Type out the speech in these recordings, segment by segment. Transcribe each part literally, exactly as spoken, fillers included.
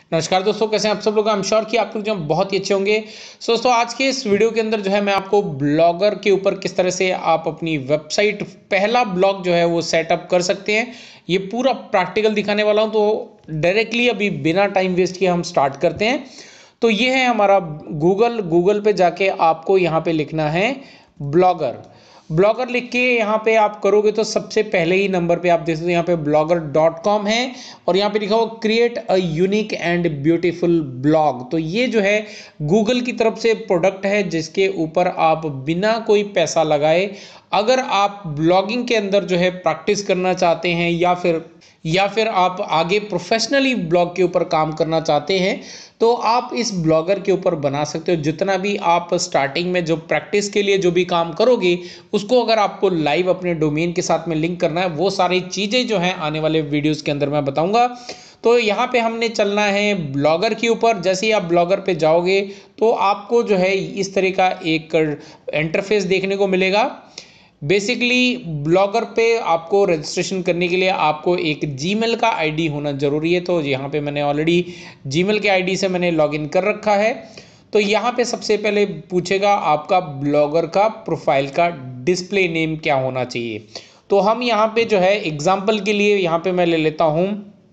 नमस्कार दोस्तों, कैसे हैं आप सब लोग। आई एम श्योर कि आप लोग जो हैं बहुत ही अच्छे होंगे। सो दोस्तों, आज के इस वीडियो के अंदर जो है मैं आपको ब्लॉगर के ऊपर किस तरह से आप अपनी वेबसाइट पहला ब्लॉग जो है वो सेटअप कर सकते हैं, ये पूरा प्रैक्टिकल दिखाने वाला हूं। तो डायरेक्टली अभी बिना टाइम वेस्ट किए हम स्टार्ट करते हैं। तो ये है हमारा गूगल गूगल पे जाके आपको यहाँ पे लिखना है ब्लॉगर। ब्लॉगर लिख के यहाँ पे आप करोगे तो सबसे पहले ही नंबर पे आप देख सकते हो यहाँ पे ब्लॉगर डॉट कॉम है और यहाँ पे लिखा हुआ create a unique and beautiful blog. तो ये जो है गूगल की तरफ से प्रोडक्ट है जिसके ऊपर आप बिना कोई पैसा लगाए अगर आप ब्लॉगिंग के अंदर जो है प्रैक्टिस करना चाहते हैं या फिर या फिर आप आगे प्रोफेशनली ब्लॉग के ऊपर काम करना चाहते हैं तो आप इस ब्लॉगर के ऊपर बना सकते हो। जितना भी आप स्टार्टिंग में जो प्रैक्टिस के लिए जो भी काम करोगे उसको अगर आपको लाइव अपने डोमेन के साथ में लिंक करना है, वो सारी चीज़ें जो हैं आने वाले वीडियोस के अंदर मैं बताऊंगा। तो यहाँ पे हमने चलना है ब्लॉगर के ऊपर। जैसे ही आप ब्लॉगर पे जाओगे तो आपको जो है इस तरह का एक इंटरफेस देखने को मिलेगा। बेसिकली ब्लॉगर पे आपको रजिस्ट्रेशन करने के लिए आपको एक जीमेल का आईडी होना ज़रूरी है। तो यहाँ पे मैंने ऑलरेडी जीमेल के आईडी से मैंने लॉगिन कर रखा है। तो यहाँ पे सबसे पहले पूछेगा आपका ब्लॉगर का प्रोफाइल का डिस्प्ले नेम क्या होना चाहिए। तो हम यहाँ पे जो है एग्जाम्पल के लिए यहाँ पे मैं ले लेता हूँ,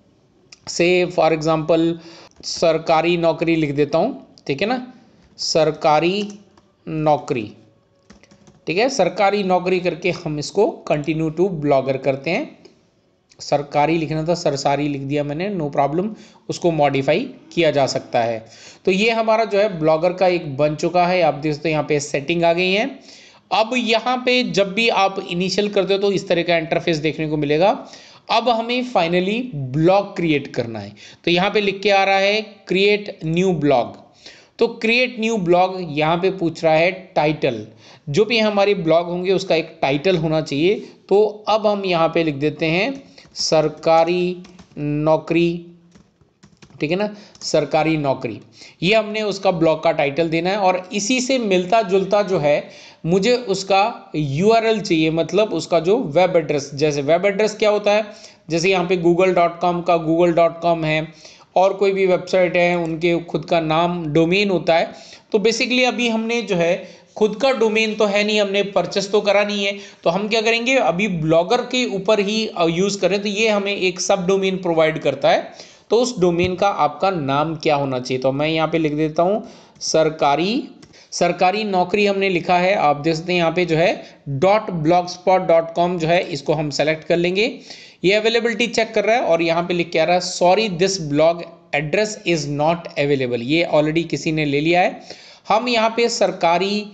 से फॉर एग्जाम्पल सरकारी नौकरी लिख देता हूँ, ठीक है ना। सरकारी नौकरी, ठीक है। सरकारी नौकरी करके हम इसको कंटिन्यू टू ब्लॉगर करते हैं। सरकारी लिखना था, सरसारी लिख दिया मैंने, नो प्रॉब्लम, उसको मॉडिफाई किया जा सकता है। तो ये हमारा जो है ब्लॉगर का एक बन चुका है। आप देख सकते हो यहाँ पे सेटिंग आ गई है। अब यहाँ पे जब भी आप इनिशियल करते हो तो इस तरह का इंटरफेस देखने को मिलेगा। अब हमें फाइनली ब्लॉग क्रिएट करना है। तो यहाँ पे लिख के आ रहा है क्रिएट न्यू ब्लॉग। तो क्रिएट न्यू ब्लॉग यहाँ पे पूछ रहा है टाइटल। जो भी हमारे ब्लॉग होंगे उसका एक टाइटल होना चाहिए। तो अब हम यहाँ पे लिख देते हैं सरकारी नौकरी, ठीक है ना, सरकारी नौकरी। ये हमने उसका ब्लॉग का टाइटल देना है और इसी से मिलता जुलता जो है मुझे उसका यूआरएल चाहिए, मतलब उसका जो वेब एड्रेस। जैसे वेब एड्रेस क्या होता है, जैसे यहाँ पे गूगल डॉट कॉम का गूगल डॉट कॉम है और कोई भी वेबसाइट है उनके खुद का नाम डोमेन होता है। तो बेसिकली अभी हमने जो है खुद का डोमेन तो है नहीं, हमने परचेस तो करा नहीं है। तो हम क्या करेंगे, अभी ब्लॉगर के ऊपर ही यूज़ करें। तो ये हमें एक सब डोमेन प्रोवाइड करता है। तो उस डोमेन का आपका नाम क्या होना चाहिए, तो मैं यहाँ पे लिख देता हूँ सरकारी सरकारी नौकरी हमने लिखा है। आप देख सकते हैं यहाँ पे जो है dot blogspot dot com जो है इसको हम सेलेक्ट कर लेंगे। ये अवेलेबिलिटी चेक कर रहा है और यहाँ पे लिख के आ रहा है sorry this blog address is not available. ये ऑलरेडी किसी ने ले लिया है। हम यहाँ पे सरकारी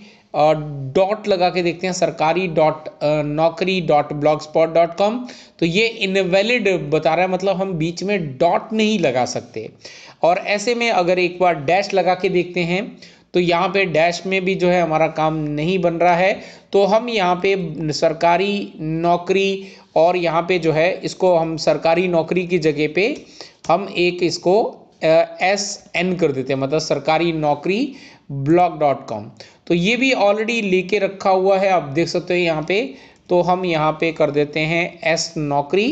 डॉट लगा के देखते हैं, सरकारी डॉट नौकरी dot blogspot dot com. तो ये इनवैलिड बता रहा है, मतलब हम बीच में डॉट नहीं लगा सकते। और ऐसे में अगर एक बार डैश लगा के देखते हैं तो यहाँ पे डैश में भी जो है हमारा काम नहीं बन रहा है। तो हम यहाँ पे सरकारी नौकरी और यहाँ पे जो है इसको हम सरकारी नौकरी की जगह पे हम एक इसको एस एन कर देते हैं, मतलब सरकारी नौकरी ब्लॉग डॉट कॉम। तो ये भी ऑलरेडी लेके रखा हुआ है, आप देख सकते हो यहाँ पे। तो हम यहाँ पे कर देते हैं एस नौकरी।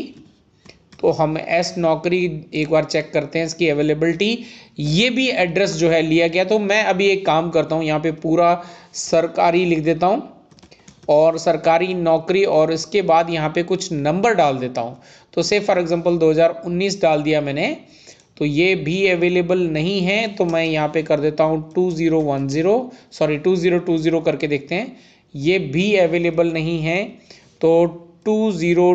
तो हम एस नौकरी एक बार चेक करते हैं इसकी अवेलेबिलिटी। ये भी एड्रेस जो है लिया गया। तो मैं अभी एक काम करता हूँ, यहाँ पे पूरा सरकारी लिख देता हूँ और सरकारी नौकरी और इसके बाद यहाँ पे कुछ नंबर डाल देता हूँ। तो से फॉर एग्जांपल दो हज़ार उन्नीस डाल दिया मैंने। तो ये भी अवेलेबल नहीं है। तो मैं यहाँ पे कर देता हूँ two zero one zero, sorry two zero two zero करके देखते हैं। ये भी अवेलेबल नहीं है। तो two zero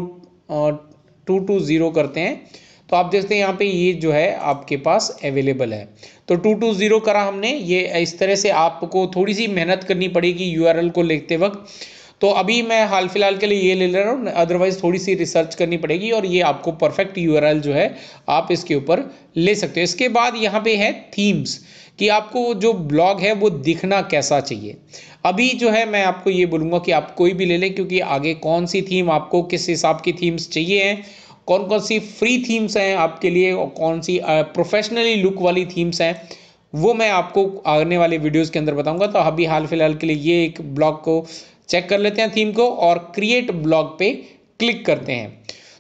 two two zero करते हैं। तो आप देखते हैं यहाँ पे ये जो है आपके पास अवेलेबल है। तो टू टू ज़ीरो करा हमने। ये इस तरह से आपको थोड़ी सी मेहनत करनी पड़ेगी यूआरएल को लिखते वक्त। तो अभी मैं हाल फिलहाल के लिए ये ले ले रहा हूँ, अदरवाइज थोड़ी सी रिसर्च करनी पड़ेगी और ये आपको परफेक्ट यूआरएल जो है आप इसके ऊपर ले सकते हो। इसके बाद यहाँ पे है थीम्स, कि आपको जो ब्लॉग है वो दिखना कैसा चाहिए। अभी जो है मैं आपको ये बोलूँगा कि आप कोई भी ले लें, क्योंकि आगे कौन सी थीम आपको किस हिसाब की थीम्स चाहिए हैं, कौन कौन सी फ्री थीम्स हैं आपके लिए और कौन सी प्रोफेशनली लुक वाली थीम्स हैं, वो मैं आपको आने वाले वीडियोस के अंदर बताऊंगा। तो अभी हाल फिलहाल के लिए ये एक ब्लॉग को चेक कर लेते हैं थीम को और क्रिएट ब्लॉग पे क्लिक करते हैं।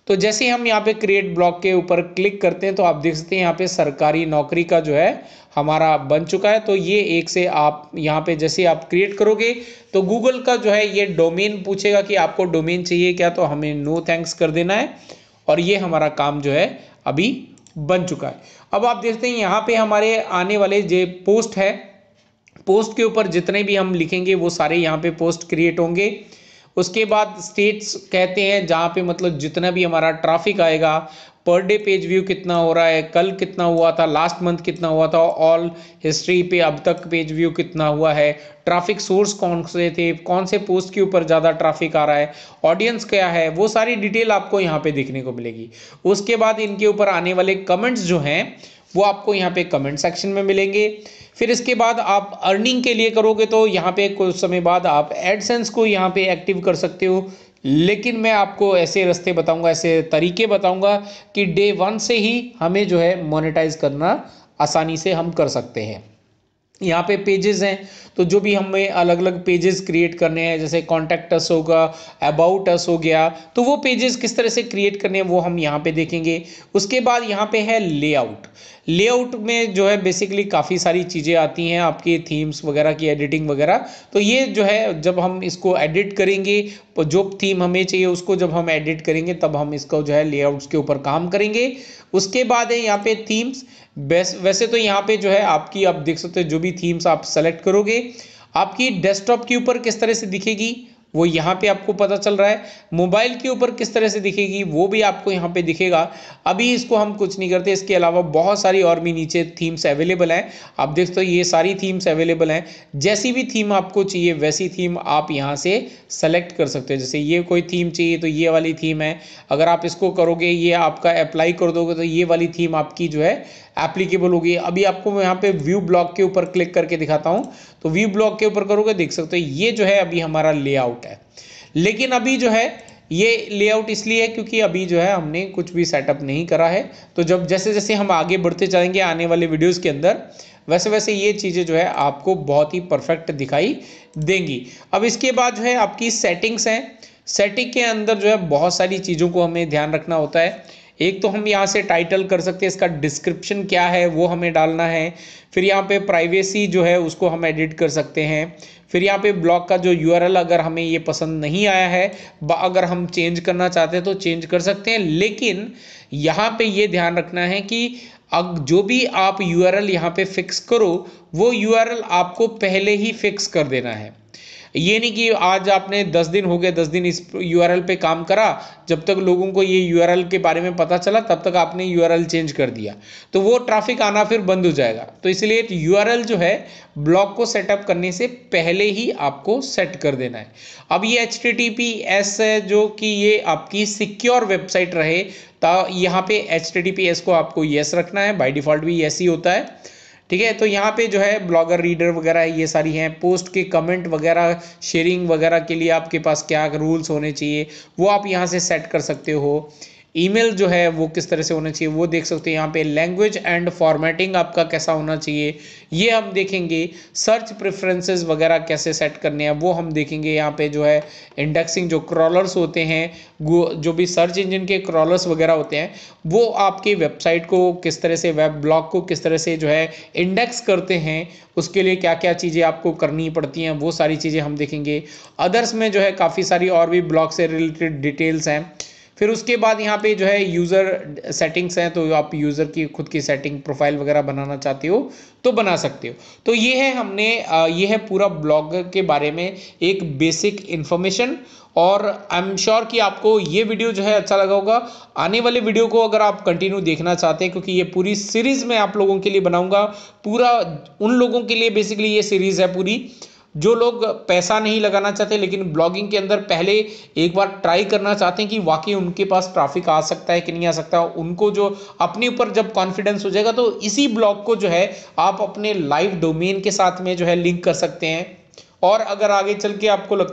तो जैसे हम यहाँ पे क्रिएट ब्लॉग के ऊपर क्लिक करते हैं तो आप देख सकते हैं यहाँ पे सरकारी नौकरी का जो है हमारा बन चुका है। तो ये एक से आप यहाँ पे जैसे आप क्रिएट करोगे तो गूगल का जो है ये डोमेन पूछेगा कि आपको डोमेन चाहिए क्या, तो हमें नो थैंक्स कर देना है और ये हमारा काम जो है अभी बन चुका है। अब आप देखते हैं यहाँ पे हमारे आने वाले जो पोस्ट है, पोस्ट के ऊपर जितने भी हम लिखेंगे वो सारे यहाँ पे पोस्ट क्रिएट होंगे। उसके बाद स्टेट्स कहते हैं जहाँ पे मतलब जितना भी हमारा ट्रैफिक आएगा, पर डे पेज व्यू कितना हो रहा है, कल कितना हुआ था, लास्ट मंथ कितना हुआ था, ऑल हिस्ट्री पे अब तक पेज व्यू कितना हुआ है, ट्रैफिक सोर्स कौन से थे, कौन से पोस्ट के ऊपर ज़्यादा ट्रैफिक आ रहा है, ऑडियंस क्या है, वो सारी डिटेल आपको यहाँ पे देखने को मिलेगी। उसके बाद इनके ऊपर आने वाले कमेंट्स जो हैं वो आपको यहाँ पे कमेंट सेक्शन में मिलेंगे। फिर इसके बाद आप अर्निंग के लिए करोगे तो यहाँ पे कुछ समय बाद आप एडसेंस को यहाँ पे एक्टिव कर सकते हो, लेकिन मैं आपको ऐसे रास्ते बताऊंगा, ऐसे तरीके बताऊंगा कि डे वन से ही हमें जो है मोनेटाइज करना आसानी से हम कर सकते हैं। यहाँ पे पेजेस हैं तो जो भी हमें अलग अलग पेजेस क्रिएट करने हैं, जैसे कॉन्टैक्ट अस होगा, अबाउट अस हो गया, तो वो पेजेस किस तरह से क्रिएट करने हैं वो हम यहाँ पे देखेंगे। उसके बाद यहाँ पे है लेआउट। लेआउट में जो है बेसिकली काफ़ी सारी चीज़ें आती हैं, आपकी थीम्स वगैरह की एडिटिंग वगैरह। तो ये जो है जब हम इसको एडिट करेंगे, जो थीम हमें चाहिए उसको जब हम एडिट करेंगे तब हम इसको जो है लेआउट्स के ऊपर काम करेंगे। उसके बाद है यहाँ पे थीम्स। वैसे तो यहाँ पे जो है आपकी आप देख सकते हो जो भी थीम्स आप सेलेक्ट करोगे आपकी डेस्कटॉप के ऊपर किस तरह से दिखेगी वो यहाँ पे आपको पता चल रहा है। मोबाइल के ऊपर किस तरह से दिखेगी वो भी आपको यहाँ पे दिखेगा। अभी इसको हम कुछ नहीं करते, इसके अलावा बहुत सारी और भी नीचे थीम्स अवेलेबल हैं। आप देख सकते हो ये सारी थीम्स अवेलेबल हैं। जैसी भी थीम आपको चाहिए वैसी थीम आप यहाँ से सेलेक्ट कर सकते हो। जैसे ये कोई थीम चाहिए तो ये वाली थीम है, अगर आप इसको करोगे ये आपका अप्लाई कर दोगे तो ये वाली थीम आपकी जो है एप्लीकेबल होगी। अभी आपको मैं यहाँ पे व्यू ब्लॉग के ऊपर क्लिक करके दिखाता हूँ, तो व्यू ब्लॉग के ऊपर करोगे देख सकते हो ये जो है अभी हमारा लेआउट है। लेकिन अभी जो है ये लेआउट इसलिए है क्योंकि अभी जो है हमने कुछ भी सेटअप नहीं करा है। तो जब जैसे जैसे हम आगे बढ़ते जाएंगे आने वाले वीडियोस के अंदर वैसे वैसे ये चीज़ें जो है आपको बहुत ही परफेक्ट दिखाई देंगी। अब इसके बाद जो है आपकी सेटिंग्स हैं। सेटिंग के अंदर जो है बहुत सारी चीज़ों को हमें ध्यान रखना होता है। एक तो हम यहाँ से टाइटल कर सकते हैं, इसका डिस्क्रिप्शन क्या है वो हमें डालना है। फिर यहाँ पे प्राइवेसी जो है उसको हम एडिट कर सकते हैं। फिर यहाँ पे ब्लॉग का जो यूआरएल अगर हमें ये पसंद नहीं आया है, अगर हम चेंज करना चाहते हैं तो चेंज कर सकते हैं। लेकिन यहाँ पे ये ध्यान रखना है कि अब जो भी आप यूआरएल यहाँ पे फिक्स करो वो यूआरएल आपको पहले ही फिक्स कर देना है। ये नहीं कि आज आपने दस दिन हो गए, दस दिन इस यूआरएल पे काम करा, जब तक लोगों को ये यूआरएल के बारे में पता चला तब तक आपने यूआरएल चेंज कर दिया तो वो ट्रैफिक आना फिर बंद हो जाएगा। तो इसलिए यूआरएल जो है ब्लॉग को सेटअप करने से पहले ही आपको सेट कर देना है। अब ये H T T P S है जो कि ये आपकी सिक्योर वेबसाइट रहे, तो यहाँ पे H T T P S को आपको येस रखना है, बाय डिफॉल्ट भी येस ही होता है। ठीक है, तो यहाँ पे जो है ब्लॉगर रीडर वगैरह ये सारी हैं। पोस्ट के कमेंट वगैरह शेयरिंग वगैरह के लिए आपके पास क्या रूल्स होने चाहिए वो आप यहाँ से सेट कर सकते हो। ईमेल जो है वो किस तरह से होना चाहिए वो देख सकते हैं। यहाँ पे लैंग्वेज एंड फॉर्मेटिंग आपका कैसा होना चाहिए ये हम देखेंगे। सर्च प्रेफरेंसेस वगैरह कैसे सेट करने हैं वो हम देखेंगे। यहाँ पे जो है इंडेक्सिंग जो क्रॉलर्स होते हैं, जो भी सर्च इंजन के क्रॉलर्स वगैरह होते हैं वो आपकी वेबसाइट को किस तरह से, वेब ब्लॉग को किस तरह से जो है इंडेक्स करते हैं, उसके लिए क्या क्या चीज़ें आपको करनी पड़ती हैं वो सारी चीज़ें हम देखेंगे। अदर्स में जो है काफ़ी सारी और भी ब्लॉग से रिलेटेड डिटेल्स हैं। फिर उसके बाद यहाँ पे जो है यूज़र सेटिंग्स हैं, तो आप यूज़र की खुद की सेटिंग प्रोफाइल वगैरह बनाना चाहते हो तो बना सकते हो। तो ये है हमने ये है पूरा ब्लॉग के बारे में एक बेसिक इन्फॉर्मेशन। और आई एम श्योर कि आपको ये वीडियो जो है अच्छा लगा होगा। आने वाले वीडियो को अगर आप कंटिन्यू देखना चाहते हैं, क्योंकि ये पूरी सीरीज़ मैं आप लोगों के लिए बनाऊंगा, पूरा उन लोगों के लिए बेसिकली ये सीरीज़ है पूरी जो लोग पैसा नहीं लगाना चाहते लेकिन ब्लॉगिंग के अंदर पहले एक बार ट्राई करना चाहते हैं कि वाकई उनके पास ट्रैफिक आ सकता है कि नहीं आ सकता। उनको जो अपने ऊपर जब कॉन्फिडेंस हो जाएगा तो इसी ब्लॉग को जो है आप अपने लाइव डोमेन के साथ में जो है लिंक कर सकते हैं। और अगर आगे चल के आपको लगता है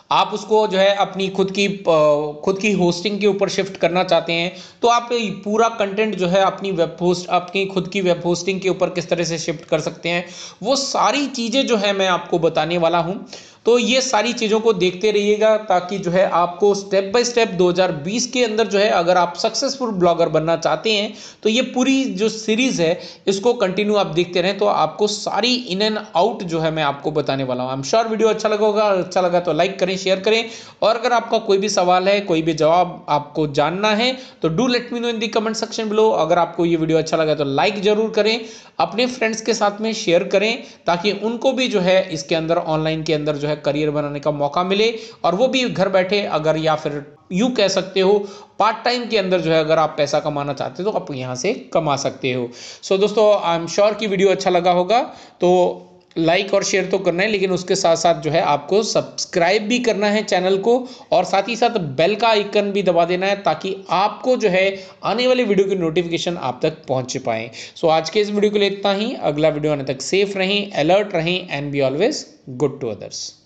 आप उसको जो है अपनी खुद की खुद की होस्टिंग के ऊपर शिफ्ट करना चाहते हैं, तो आप पूरा कंटेंट जो है अपनी वेब होस्ट अपनी खुद की वेब होस्टिंग के ऊपर किस तरह से शिफ्ट कर सकते हैं, वो सारी चीज़ें जो है मैं आपको बताने वाला हूँ। तो ये सारी चीज़ों को देखते रहिएगा, ताकि जो है आपको स्टेप बाय स्टेप दो हज़ार बीस के अंदर जो है, अगर आप सक्सेसफुल ब्लॉगर बनना चाहते हैं, तो ये पूरी जो सीरीज़ है इसको कंटिन्यू आप देखते रहें, तो आपको सारी इन एंड आउट जो है मैं आपको बताने वाला हूँ। आई एम श्योर वीडियो अच्छा लगा होगा। अच्छा लगा तो लाइक करें, शेयर करें, और अगर आपका कोई भी सवाल है, कोई भी जवाब आपको जानना है, तो do let me know in the comment section below. अगर आपको ये वीडियो अच्छा लगा तो लाइक जरूर करें, अपने फ्रेंड्स के साथ में शेयर करें, ताकि उनको भी जो है इसके अंदर ऑनलाइन के अंदर जो है करियर बनाने का मौका मिले, और वो भी घर बैठे, अगर या फिर यूं कह सकते हो पार्ट टाइम के अंदर जो है अगर आप पैसा कमाना चाहते हो तो आप यहां से कमा सकते हो। सो so, दोस्तों आई एम श्योर कि वीडियो अच्छा लगा होगा, तो लाइक और शेयर तो करना है, लेकिन उसके साथ साथ जो है आपको सब्सक्राइब भी करना है चैनल को, और साथ ही साथ बेल का आइकन भी दबा देना है, ताकि आपको जो है आने वाले वीडियो की नोटिफिकेशन आप तक पहुंच पाए। सो आज के इस वीडियो के लिए इतना ही। अगला वीडियो आने तक सेफ रहें, अलर्ट रहें, and be always good to others.